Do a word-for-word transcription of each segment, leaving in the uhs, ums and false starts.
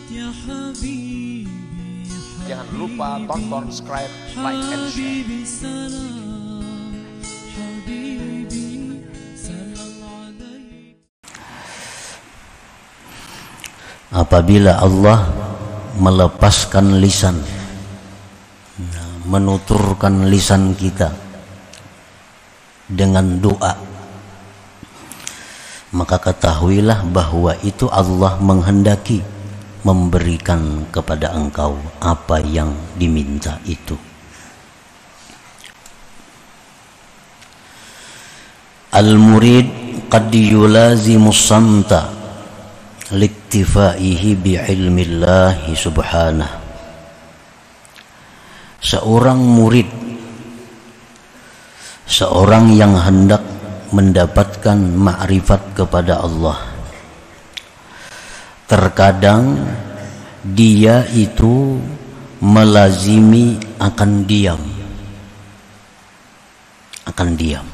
Jangan lupa tonton, subscribe, like, and share. Apabila Allah melepaskan lisan, menuturkan lisan kita dengan doa, maka ketahuilah bahwa itu Allah menghendaki memberikan kepada engkau apa yang diminta itu. Al-murid qad yulazimu samta liktifaihi bi'ilmillahi subhanahu. Seorang murid, seorang yang hendak mendapatkan ma'rifat kepada Allah, terkadang dia itu melazimi akan diam, akan diam,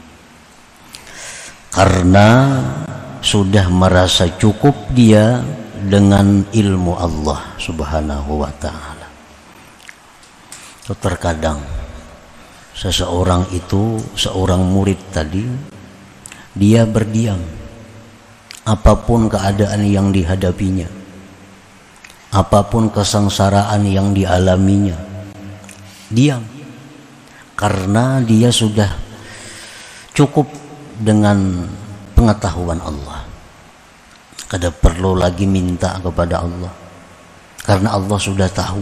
karena sudah merasa cukup dia dengan ilmu Allah subhanahu wa ta'ala. Terkadang seseorang itu, seorang murid tadi, dia berdiam apapun keadaan yang dihadapinya, apapun kesengsaraan yang dialaminya, diam karena dia sudah cukup dengan pengetahuan Allah. Kada perlu lagi minta kepada Allah karena Allah sudah tahu.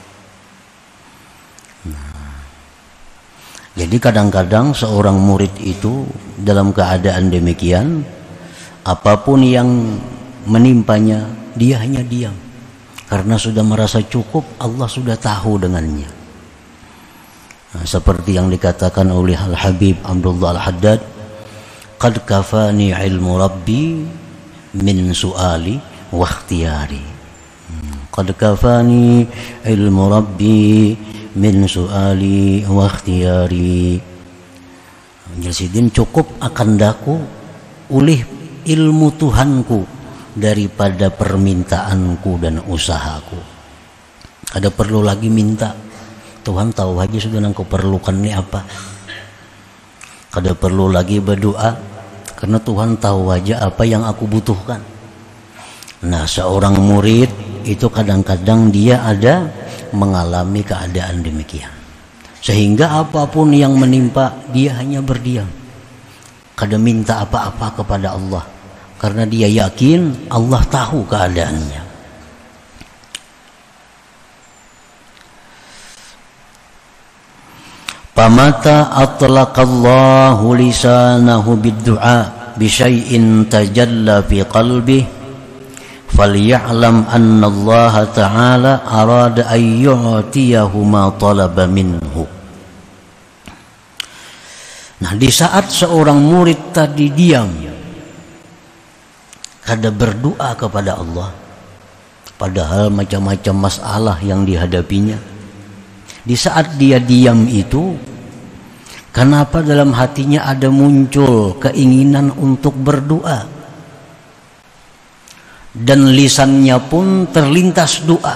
Nah, jadi kadang-kadang seorang murid itu dalam keadaan demikian, apapun yang menimpanya, dia hanya diam karena sudah merasa cukup, Allah sudah tahu dengannya. Nah, seperti yang dikatakan oleh Al-Habib Abdullah Al-Haddad, qad kafani ilmu rabbi min su'ali wa ikhtiyari. Qad kafani ilmu rabbi min su'ali wa ikhtiyari. Jadi cukup akan daku oleh ilmu Tuhanku daripada permintaanku dan usahaku. Kada perlu lagi minta, Tuhan tahu aja sudah yang kau perlukan ini apa. Kada perlu lagi berdoa karena Tuhan tahu aja apa yang aku butuhkan. Nah, seorang murid itu kadang-kadang dia ada mengalami keadaan demikian, sehingga apapun yang menimpa dia hanya berdiam, kada minta apa-apa kepada Allah karena dia yakin Allah tahu keadaannya. Pamata atlaqallahu lisanahu bid-du'a bi syai'in tajalla fi qalbihi falya'lam anna Allah ta'ala arada an yu'tiyahu ma talaba minhu. Nah, di saat seorang murid tadi diam, kada berdoa kepada Allah, padahal macam-macam masalah yang dihadapinya, di saat dia diam itu, kenapa dalam hatinya ada muncul keinginan untuk berdoa, dan lisannya pun terlintas doa,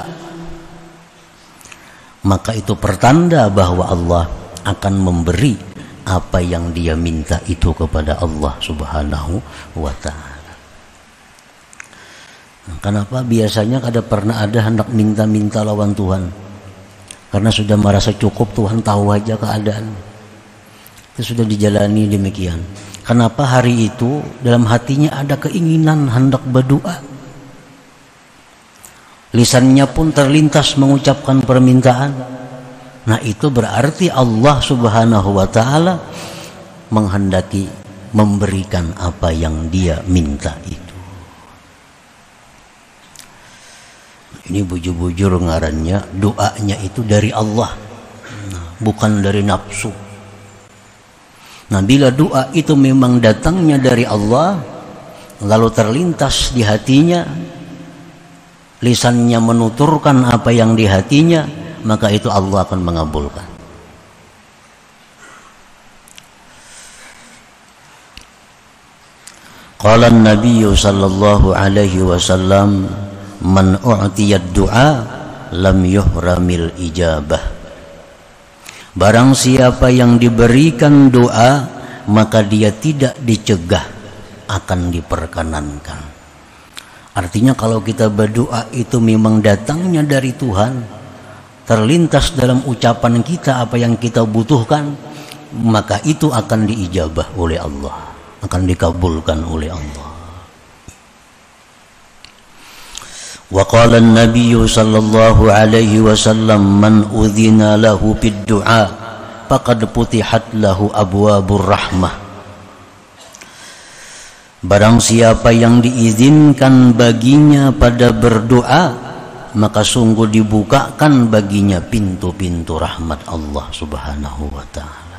maka itu pertanda bahwa Allah akan memberi apa yang dia minta itu kepada Allah subhanahu wa ta'ala. Nah, kenapa biasanya kada pernah ada hendak minta-minta lawan Tuhan? Karena sudah merasa cukup, Tuhan tahu aja keadaan. Itu sudah dijalani demikian. Kenapa hari itu dalam hatinya ada keinginan hendak berdoa, lisannya pun terlintas mengucapkan permintaan. Nah, itu berarti Allah subhanahu wa ta'ala menghendaki memberikan apa yang dia minta itu. Ini bujur-bujur ngarannya, doanya itu dari Allah, bukan dari nafsu. Nah, bila doa itu memang datangnya dari Allah, lalu terlintas di hatinya, lisannya menuturkan apa yang di hatinya, maka itu Allah akan mengabulkan. Qala an-nabiy sallallahu alaihi wasallam, man u'tiyad du'a lam yuhramil ijabah. Barang siapa yang diberikan doa, maka dia tidak dicegah, akan diperkenankan. Artinya kalau kita berdoa itu memang datangnya dari Tuhan, terlintas dalam ucapan kita apa yang kita butuhkan, maka itu akan diijabah oleh Allah, akan dikabulkan oleh Allah. Wa qala an-nabiy sallallahu alaihi wasallam man udhina lahu bid du'a faqad putihat lahu abwabur rahmah. Barang siapa yang diizinkan baginya pada berdoa, maka sungguh dibukakan baginya pintu-pintu rahmat Allah Subhanahu wa ta'ala.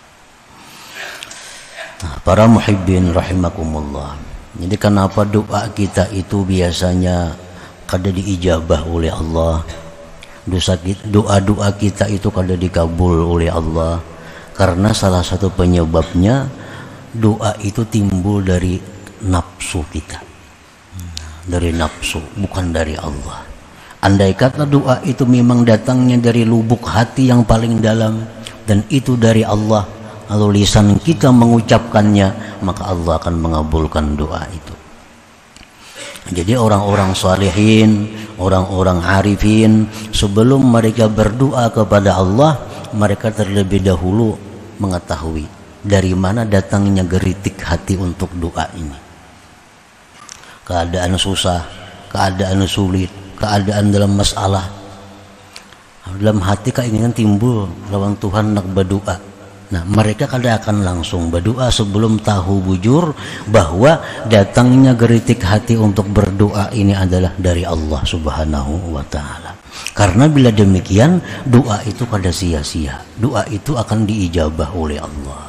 Nah, para muhibbin rahimakumullah. Jadi kenapa doa kita itu biasanya kada diijabah oleh Allah, doa-doa kita itu kada dikabul oleh Allah? Karena salah satu penyebabnya doa itu timbul dari nafsu kita, dari nafsu, bukan dari Allah. Andai kata doa itu memang datangnya dari lubuk hati yang paling dalam dan itu dari Allah, lalu lisan kita mengucapkannya, maka Allah akan mengabulkan doa itu. Jadi orang-orang salihin, orang-orang arifin, sebelum mereka berdoa kepada Allah, mereka terlebih dahulu mengetahui dari mana datangnya geritik hati untuk doa ini. Keadaan susah, keadaan sulit, keadaan dalam masalah, dalam hati keinginan timbul lawan Tuhan nak berdoa. Nah, mereka kada akan langsung berdoa sebelum tahu bujur bahwa datangnya geritik hati untuk berdoa ini adalah dari Allah Subhanahu wa ta'ala. Karena bila demikian, doa itu kada sia-sia, doa itu akan diijabah oleh Allah.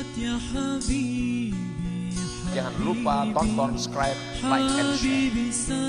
Jangan lupa tonton, subscribe, like, and share.